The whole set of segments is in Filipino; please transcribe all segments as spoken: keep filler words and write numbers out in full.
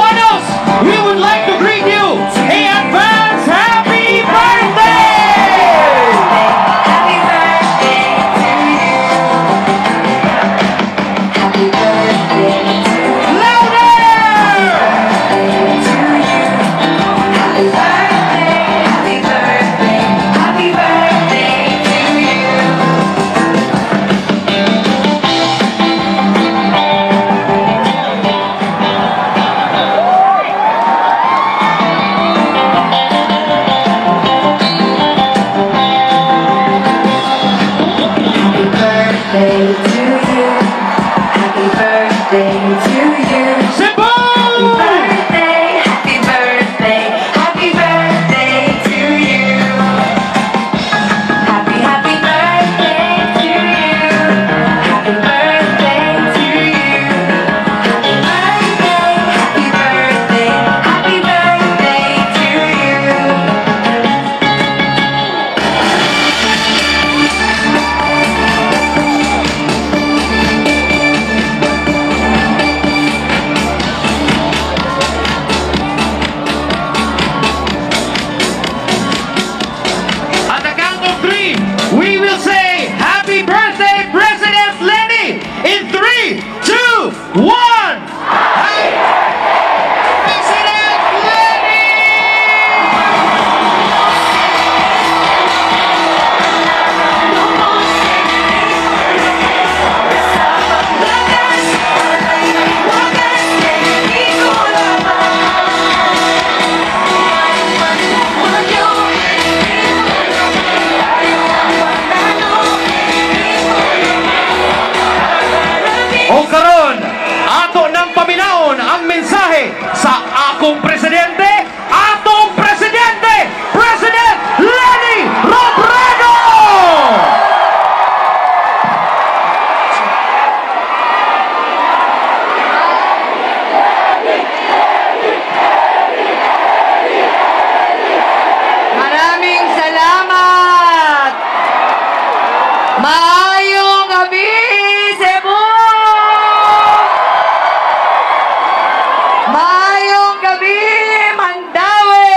Cebuanos, we would like to greet you in advance. Happy birthday! Happy birthday to you. Happy birthday to you. Louder! To you. Happy birthday, happy birthday, happy birthday to you. Happy birthday to you. Happy birthday to you. Cebu! Happy birthday, happy birthday, happy birthday to you. Happy, happy birthday to you. Happy birthday to you. Happy birthday, happy birthday, happy birthday to you. At the count of three, we will say Happy Birthday, President Lenny! In three, two, one! Happy President Lenny! O karon, ato ng paminaon ang mensahe sa akong presidente, atong presidente, President Lenny Robredo! Maraming salamat! Maayong gabi, Cebu! Maayong gabi, Mandaue!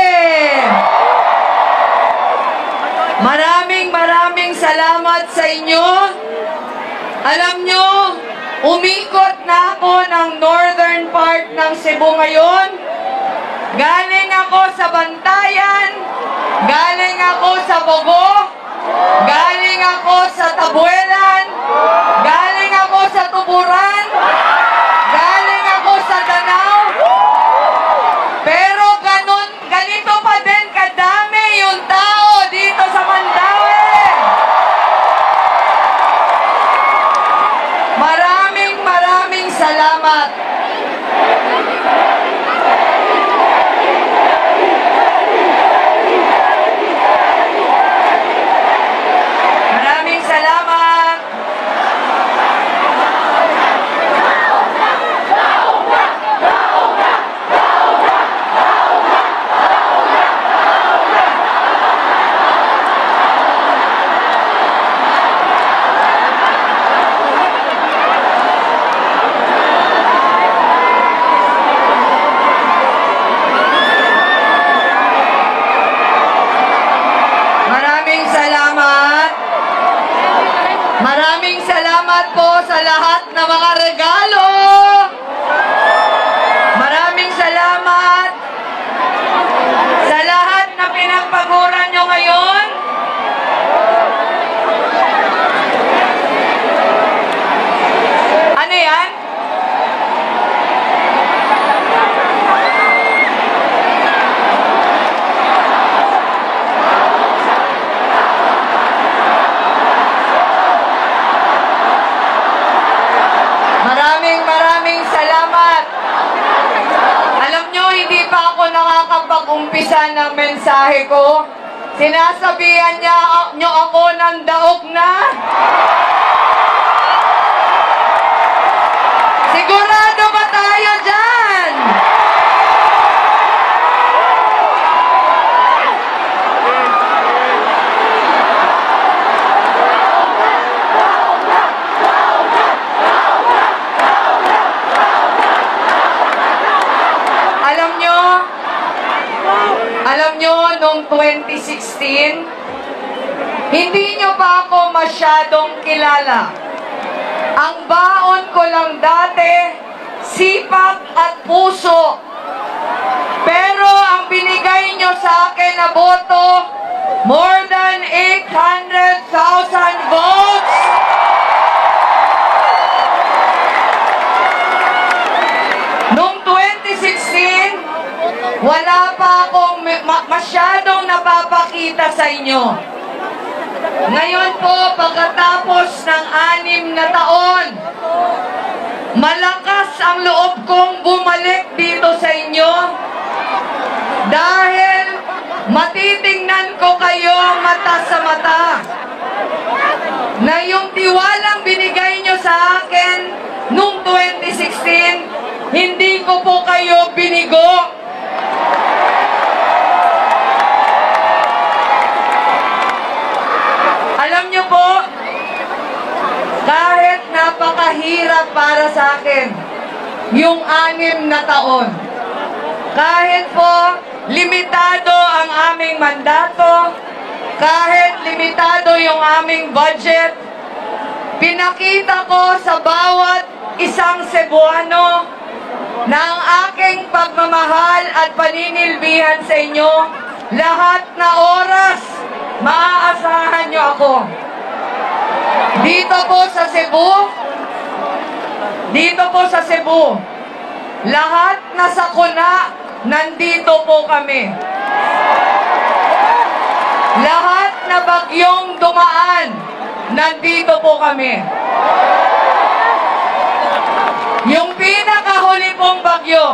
Maraming maraming salamat sa inyo. Alam nyo, umikot na ako ng northern part ng Cebu ngayon. Galing ako sa Bantayan, galing ako sa Bogo, galing ako sa Tabuelan, galing ako sa Tuburan, galing ako sa Danao. Pero ganun, ganito pa din kadami yung tao dito sa Mandaue. Maraming maraming salamat. Maraming salamat. Maraming salamat. Maraming salamat po sa lahat ng mga regalo. Maraming salamat sa lahat na pinagpaguran nyo ngayon. Ano yan? Maraming maraming salamat. Alam nyo, hindi pa ako nakakapag-umpisa ng mensahe ko. Sinasabihan niya nyo ako ng daog na. Sigurado ba tayo dyan? Alam nyo, alam nyo, noong twenty sixteen, hindi nyo pa ako masyadong kilala. Ang baon ko lang dati, sipag at puso. Pero ang binigay nyo sa akin na boto, more than eight hundred thousand votes. Noong twenty sixteen, wala pa akong masyadong napapakita sa inyo. Ngayon po, pagkatapos ng anim na taon, malakas ang loob kong bumalik dito sa inyo dahil matitingnan ko kayo mata sa mata na yung tiwalang binigay nyo sa akin noong twenty sixteen, hindi ko po kayo binigo. Alam nyo po, kahit napakahirap para sa akin yung anim na taon, kahit po limitado ang aming mandato, kahit limitado yung aming budget, pinakita ko sa bawat isang Cebuano na ang aking pagmamahal at paninilbihan sa inyo, lahat na oras, maaasahan nyo ako. Dito po sa Cebu, dito po sa Cebu, lahat na sakuna, nandito po kami. Lahat na bagyong dumaan, nandito po kami. Yung pinakahuli pong bagyo,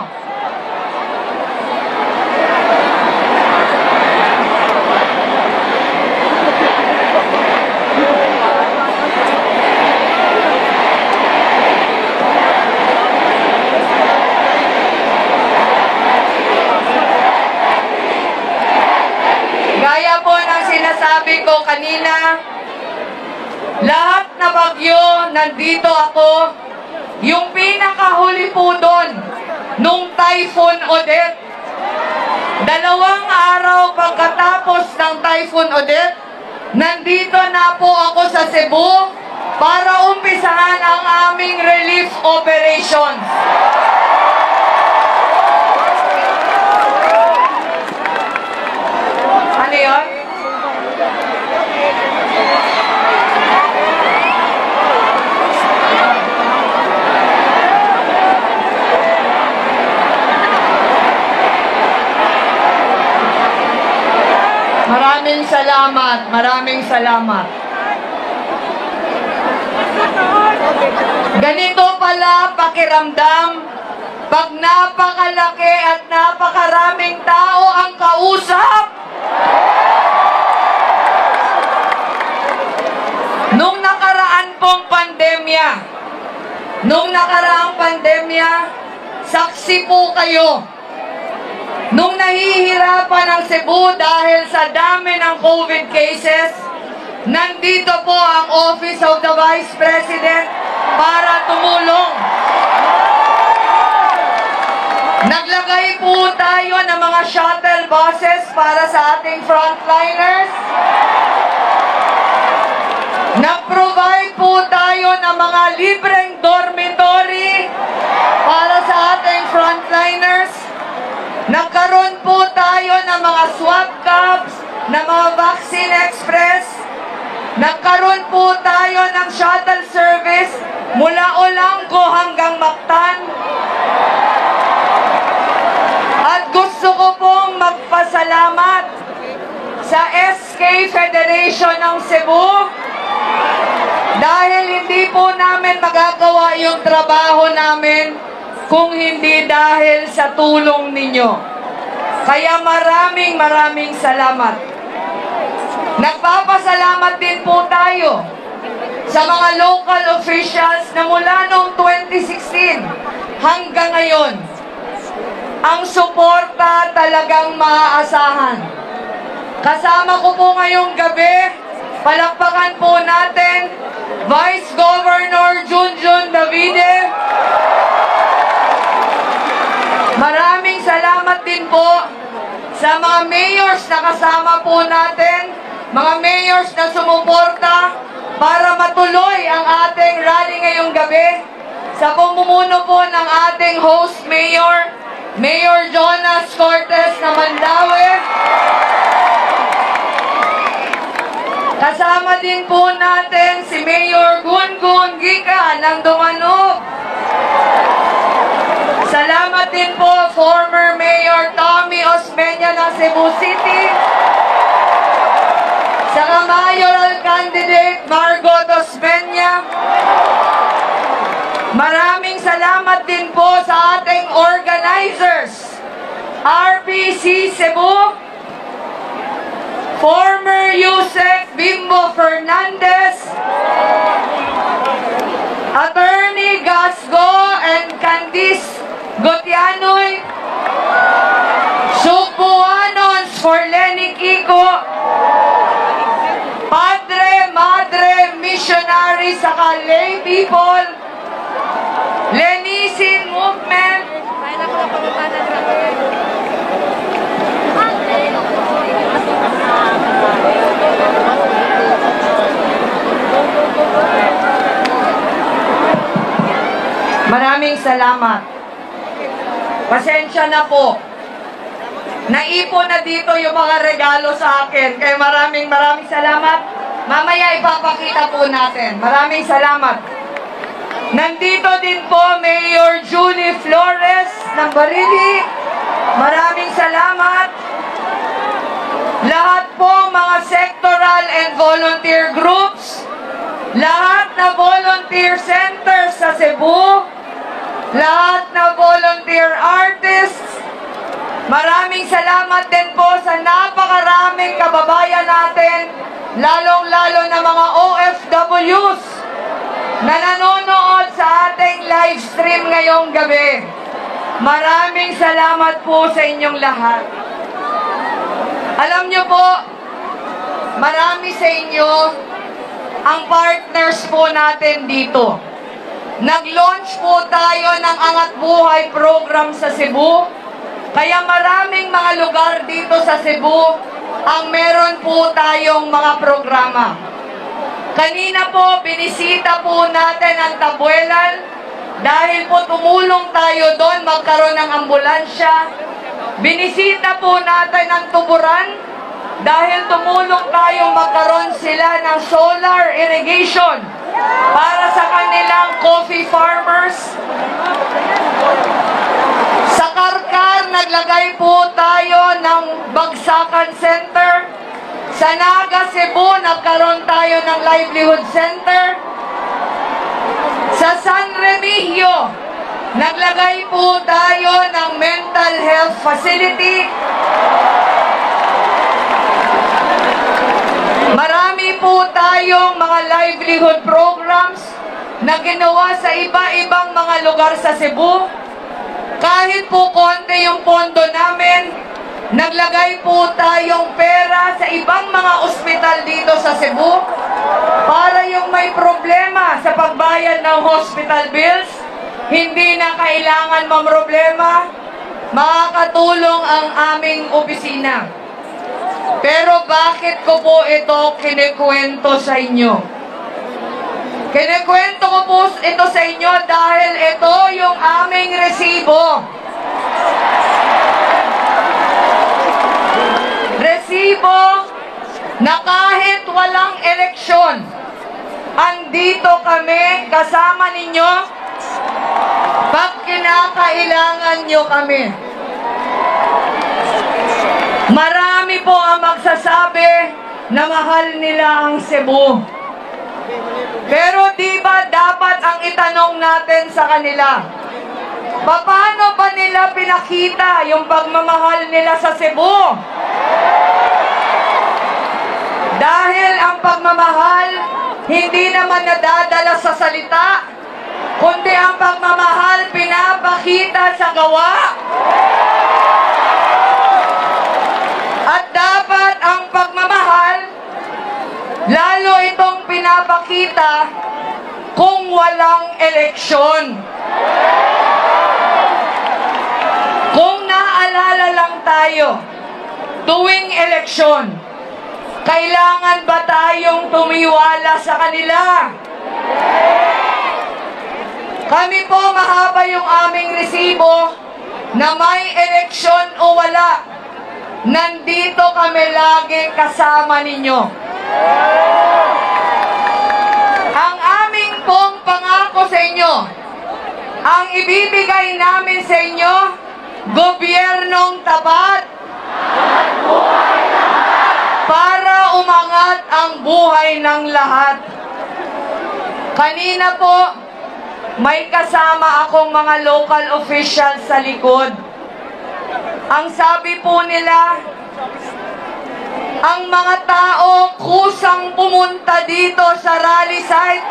gaya po ng sinasabi ko kanina, lahat na bagyo, nandito ako. Yung pinakahuli po doon, nung Typhoon Odette, dalawang araw pagkatapos ng Typhoon Odette, nandito na po ako sa Cebu para umpisahan ang aming relief operations. Ano yun? Maraming salamat, maraming salamat. Ganito pala pakiramdam pag napakalaki at napakaraming tao ang kausap. Nung nakaraan pong pandemya, nung nakaraang pandemya, saksi po kayo. Nung nahihirapan ang Cebu dahil sa dami ng COVID cases, nandito po ang Office of the Vice President para tumulong. Naglagay po tayo ng mga shuttle buses para sa ating frontliners. Nag-provide po tayo ng mga libreng dormitory para sa ating frontliners. Nagkaroon po tayo ng mga swab cups, ng mga vaccine express. Nagkaroon po tayo ng shuttle service mula Olanggo hanggang Mactan. At gusto ko pong magpasalamat sa S K Federation ng Cebu dahil hindi po namin magagawa yung trabaho namin kung hindi dahil sa tulong ninyo. Kaya maraming maraming salamat. Nagpapasalamat din po tayo sa mga local officials na mula noong twenty sixteen hanggang ngayon. Ang suporta talagang maaasahan. Kasama ko po ngayong gabi, palakpakan po natin Vice Governor Junjun Davide. Maraming salamat. po sa mga mayors na kasama po natin, mga mayors na sumuporta para matuloy ang ating rally ngayong gabi. Sa pamumuno po ng ating host mayor, Mayor Jonas Cortez ng Mandaue. Kasama din po natin si Mayor Gungun Gika ng Dumanog. Salamat din po former Mayor Tommy Osmeña ng Cebu City. Saka mayoral candidate Margot Osmeña. Maraming salamat din po sa ating organizers, R P C Cebu, former Yusek Bimbo Fernandez, Attorney Gasgo and Candice Gotianoy, Subuanons for Lenny Kiko, Padre, Madre, Missionary sa lay people, Lenisin Movement, maraming salamat. Pasensya na po. Naipon na dito yung mga regalo sa akin. Kaya maraming maraming salamat. Mamaya ipapakita po natin. Maraming salamat. Nandito din po Mayor Julie Flores ng Barili. Maraming salamat. Lahat po mga sectoral and volunteer groups. Lahat na volunteer centers sa Cebu. Lahat na volunteer artists, maraming salamat din po sa napakaraming kababayan natin, lalong-lalo na mga O F Ws na nanonood sa ating live stream ngayong gabi. Maraming salamat po sa inyong lahat. Alam niyo po, marami sa inyo ang partners po natin dito. Nag-launch po tayo ng Angat Buhay program sa Cebu. Kaya maraming mga lugar dito sa Cebu ang meron po tayong mga programa. Kanina po, binisita po natin ang Tabuelan dahil po tumulong tayo doon magkaroon ng ambulansya. Binisita po natin ang Tuburan dahil tumulong tayong magkaroon sila ng solar irrigation para sa kanilang coffee farmers. Sa Karkar, naglagay po tayo ng Bagsakan Center. Sa Naga, Cebu, nagkaroon tayo ng Livelihood Center. Sa San Remigio, naglagay po tayo ng Mental Health Facility. Marami po tayong mga livelihood programs na ginawa sa iba-ibang mga lugar sa Cebu. Kahit po konti yung pondo namin, naglagay po tayong pera sa ibang mga ospital dito sa Cebu para yung may problema sa pagbayad ng hospital bills, hindi na kailangan mamroblema, makakatulong ang aming opisina. Pero bakit ko po ito kinikwento sa inyo? Kinikwento ko po ito sa inyo dahil ito yung aming resibo. Resibo na kahit walang eleksyon, andito kami kasama ninyo pag kinakailangan nyo kami. Marami po ang magsasabi na mahal nila ang Cebu. Pero di ba dapat ang itanong natin sa kanila, paano ba nila pinakita yung pagmamahal nila sa Cebu? Dahil ang pagmamahal hindi naman nadadala sa salita, kundi ang pagmamahal pinapakita sa gawa. At dapat ang pagmamahal, lalo itong pinapakita kung walang eleksyon. Kung naalala lang tayo tuwing eleksyon? Kailangan ba tayong tumiwala sa kanila? Kami po, mahaba yung aming resibo na may eleksyon o wala. Nandito kami lagi kasama ninyo. Ang aming pong pangako sa inyo, ang ibibigay namin sa inyo, gobyernong tapat para umangat ang buhay ng lahat. Kanina po, may kasama akong mga local officials sa likod. Ang sabi po nila, ang mga tao kusang pumunta dito sa rally site.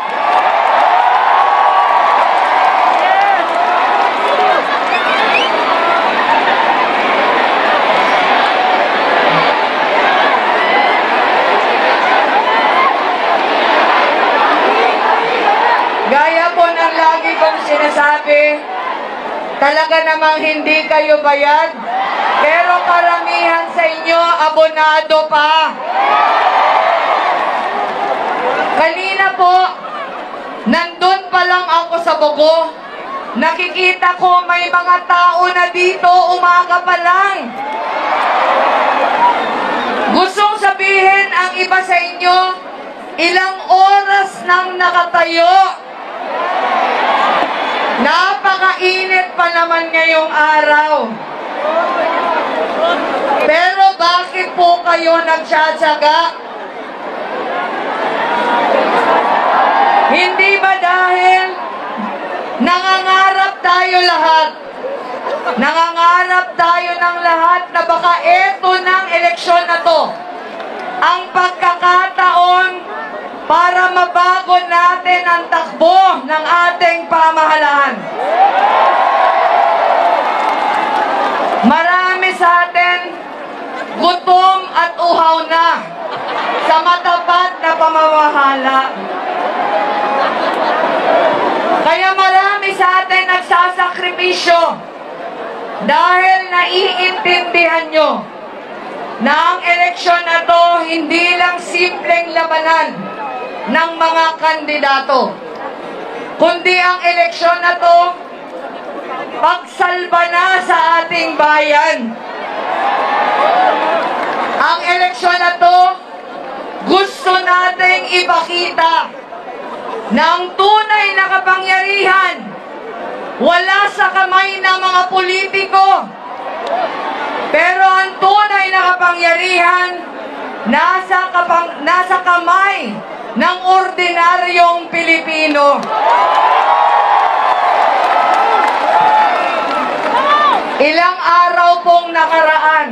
Gaya po ng lagi kong sinasabi, talaga namang hindi kayo bayad, pero karamihan sa inyo abonado pa. Kanina po, nandun pa lang ako sa Bogo, nakikita ko may mga tao na dito umaga pa lang. Gustong sabihin ang iba sa inyo, ilang oras nang nakatayo. Napakainit pa naman ngayong araw. Pero bakit po kayo nagtsatsaga? Hindi ba dahil nangangarap tayo lahat? Nangangarap tayo ng lahat na baka eto ng eleksyon na to ang pagkakataon para mabago natin ang takbo ng ating pamahalaan. Marami sa atin gutom at uhaw na sa matapat na pamamahala. Kaya marami sa atin nagsasakripisyo dahil naiintindihan nyo na ang eleksyon na to hindi lang simpleng labanan ng mga kandidato, kundi ang eleksyon na to pagsalba na sa ating bayan. Ang eleksyon na to gusto nating ipakita na ang tunay na kapangyarihan wala sa kamay ng mga politiko, pero ang tunay na kapangyarihan nasa, kapang, nasa kamay ng ordinaryong Pilipino. Ilang araw pong nakaraan,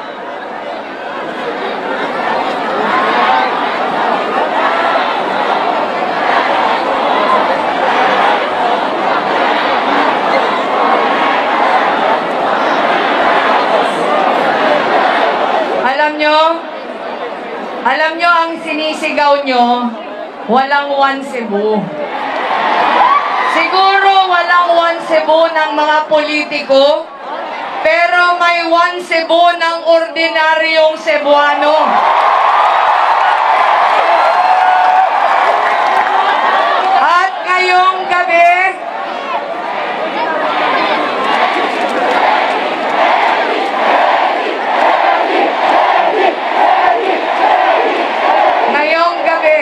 alam nyo, alam nyo ang sinisigaw nyo, walang One Cebu. Siguro walang One Cebu ng mga politiko, pero may One Cebu ng ordinaryong Cebuano. At ngayong gabi, ngayong gabi,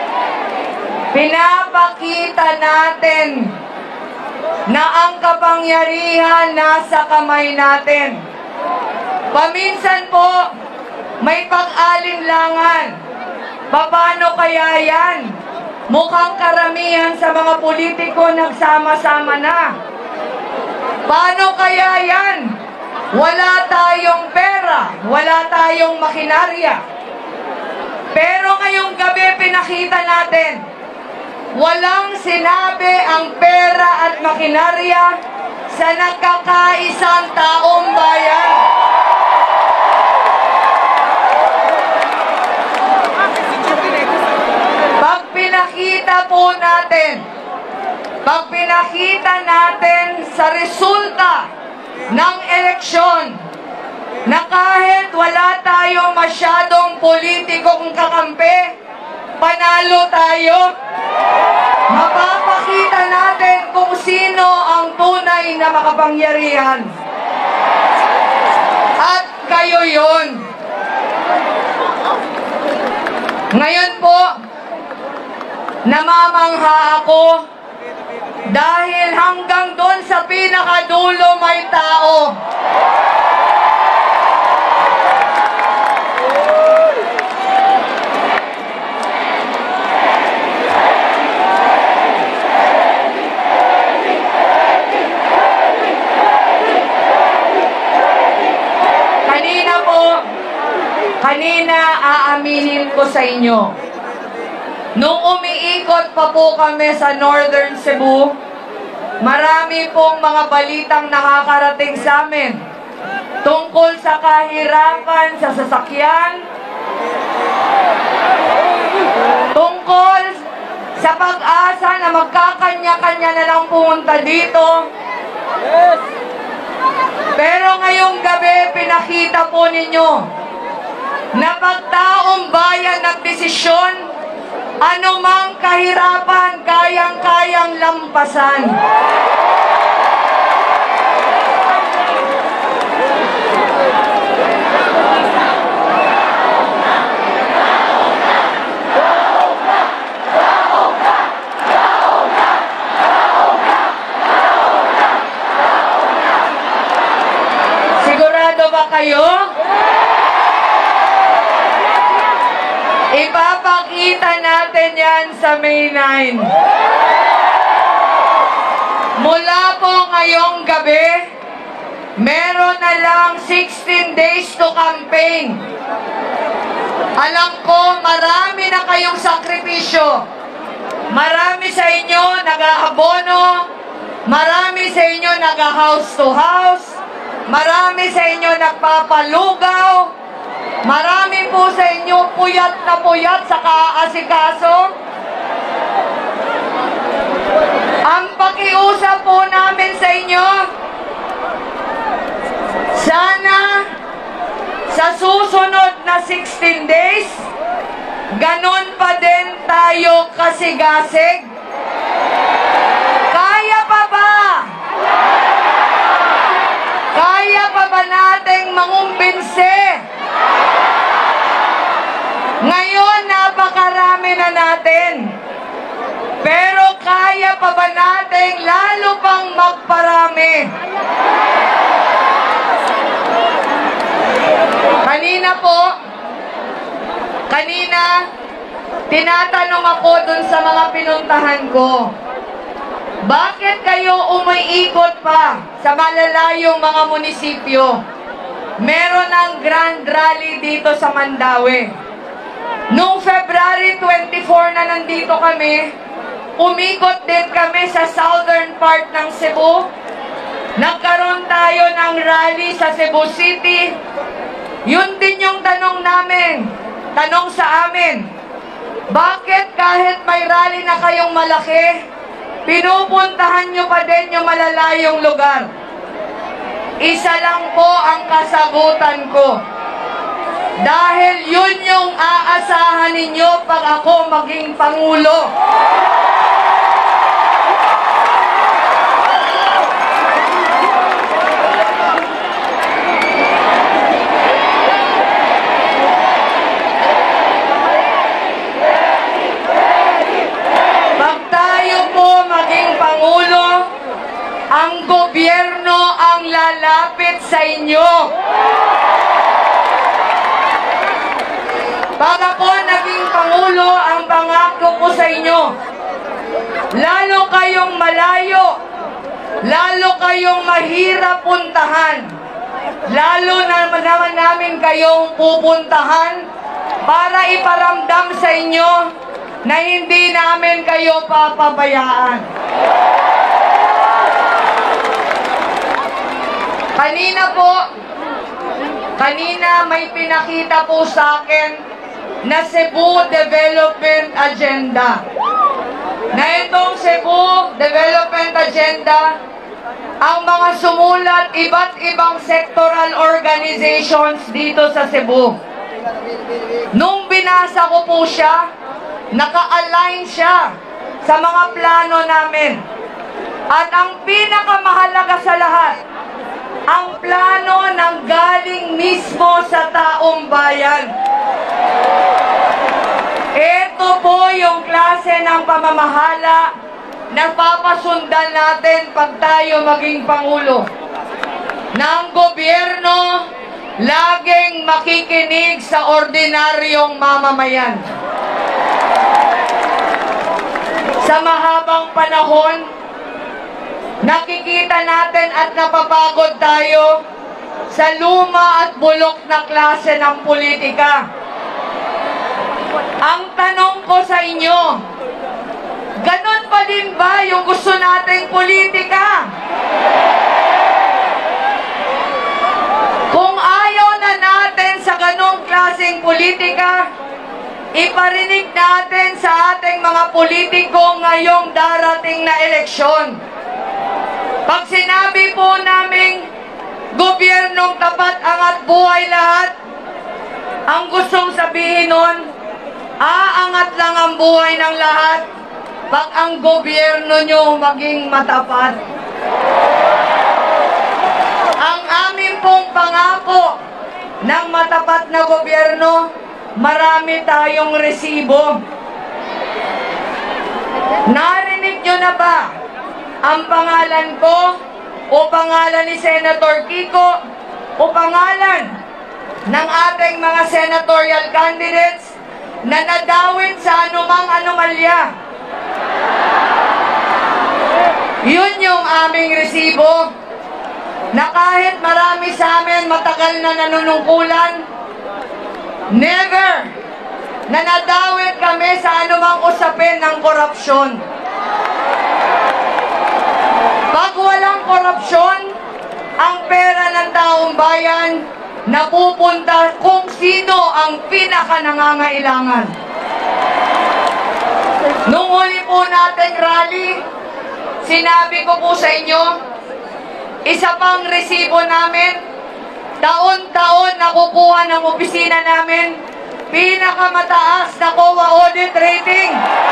pinapakita natin na ang kapangyarihan nasa kamay natin. Paminsan po, may pag-alinlangan. Paano kaya yan? Mukhang karamihan sa mga politiko nagsama-sama na. Paano kaya yan? Wala tayong pera, wala tayong makinarya. Pero ngayong gabi pinakita natin, walang sinabi ang pera at makinarya sa nagkakaisang taong bayan. Pag pinakita po natin, pag pinakita natin sa resulta ng eleksyon wala tayong masyadong politikong kakampi, panalo tayo. Mapapakita natin kung sino ang tunay na makapangyarihan. At kayo yon. Ngayon po, namamangha ako dahil hanggang doon sa pinakadulo may tao. Kanina po, kanina aaminin ko sa inyo, nung umiikot pa po kami sa Northern Cebu, marami pong mga balitang nakakarating sa amin tungkol sa kahirapan sa sasakyan, tungkol sa pag-asa na magkakanya-kanya na lang pumunta dito. Pero ngayong gabi, pinakita po ninyo na pagtaong bayan nagdesisyon, anumang kahirapan, kayang-kayang lampasan. Sigurado ba kayo? Ipapakita natin yan sa May ninth. Mula po ngayong gabi, meron na lang sixteen days to campaign. Alam ko, marami na kayong sakripisyo. Marami sa inyo nag-aabono, marami sa inyo nag-house to house, marami sa inyo nagpapalugaw, marami po sa inyo puyat na puyat sa kaasikaso. Ang pakiusap po namin sa inyo, sana sa susunod na sixteen days, ganun pa din tayo kasigasig. Kaya pa ba? Kaya pa ba nating mangumbinse? Ngayon, napakarami na natin. Pero kaya pa ba nating lalo pang magparami? Kanina po, kanina, tinatanong ako dun sa mga pinuntahan ko, bakit kayo umiikot pa sa malalayong mga munisipyo? Meron ng grand rally dito sa Mandaue. Noong February twenty-four na nandito kami, umikot din kami sa southern part ng Cebu. Nagkaroon tayo ng rally sa Cebu City. Yun din yung tanong namin, tanong sa amin, bakit kahit may rally na kayong malaki, pinupuntahan nyo pa din yung malalayong lugar? Isa lang po ang kasagutan ko. Dahil yun yung aasahan ninyo pag ako maging Pangulo. Pag tayo po maging Pangulo, ang gobyerno ang lalapit sa inyo. Pag ako naging Pangulo, ang pangako ko sa inyo, lalo kayong malayo, lalo kayong mahirap puntahan, lalo na naman namin kayong pupuntahan para iparamdam sa inyo na hindi namin kayo papabayaan. Kanina po, kanina may pinakita po sa akin na Cebu Development Agenda. Na itong Cebu Development Agenda, ang mga sumulat, iba't ibang sectoral organizations dito sa Cebu. Nung binasa ko po siya, naka-align siya sa mga plano namin. At ang pinakamahalaga sa lahat, ang plano ng galing mismo sa taong bayan. Ito po yung klase ng pamamahala na papasundan natin pag tayo maging Pangulo. Ng gobyerno, laging makikinig sa ordinaryong mamamayan. Sa mahabang panahon, nakikita natin at napapagod tayo sa luma at bulok na klase ng politika. Ang tanong ko sa inyo, ganon pa din ba yung gusto nating politika? Kung ayaw na natin sa ganong klaseng politika, iparinig natin sa ating mga politiko ngayong darating na eleksyon. Pag sinabi po naming gobyernong tapat, angat buhay lahat, ang gustong sabihin nun, aangat lang ang buhay ng lahat pag ang gobyerno nyo maging matapat. Ang amin pong pangako ng matapat na gobyerno, marami tayong resibo. Narinig nyo na ba ang pangalan ko o pangalan ni Senator Kiko o pangalan ng ating mga senatorial candidates na nadawit sa anumang anomalya? Yun yung aming resibo na kahit marami sa amin matagal na nanunungkulan, never na nadawit kami sa anumang usapin ng korupsyon. Pag walang korupsyon, ang pera ng taong bayan napupunta kung sino ang pinaka-nangangailangan. Nung huli po nating rally, sinabi ko po sa inyo, isa pang resibo namin, taon-taon nakukuha ng opisina namin, pinakamataas na C O A audit rating.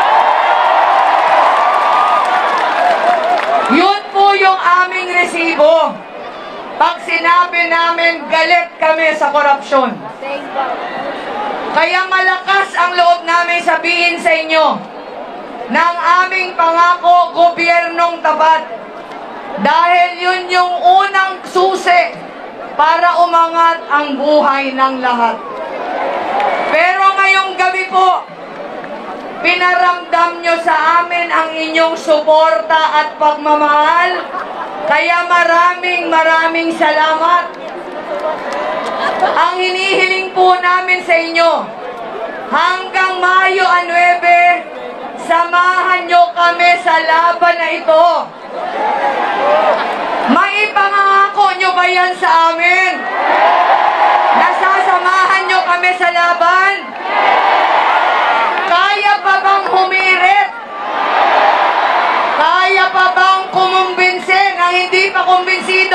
Yun po yung aming resibo. Pag sinabi namin, galit kami sa korupsyon. Kaya malakas ang loob namin sabihin sa inyo ng aming pangako, gobyernong tapat. Dahil yun yung unang susi para umangat ang buhay ng lahat. Pero ngayong gabi po, pinaramdam nyo sa amin ang inyong suporta at pagmamahal. Kaya maraming maraming salamat. Ang hinihiling po namin sa inyo, hanggang Mayo nuwebe, samahan nyo kami sa laban na ito. Maipangako nyo ba yan sa amin? Nasasamahan nyo kami sa laban? Kaya pa bang humirit? Kaya pa bang kumumbinse ng hindi pa kumbinsido?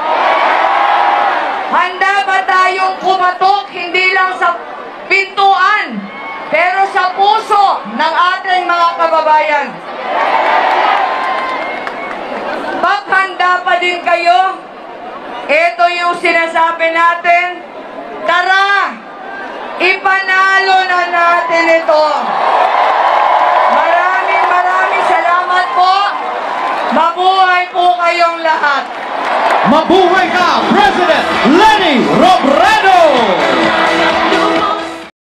Handa ba tayong kumatok hindi lang sa pintuan, pero sa puso ng ating mga kababayan? Pag handa pa din kayo, ito yung sinasabi natin, tara, ipanalo na natin ito. Maraming maraming salamat po. Mabuhay po kayong lahat. Mabuhay ka, President Leni Robredo!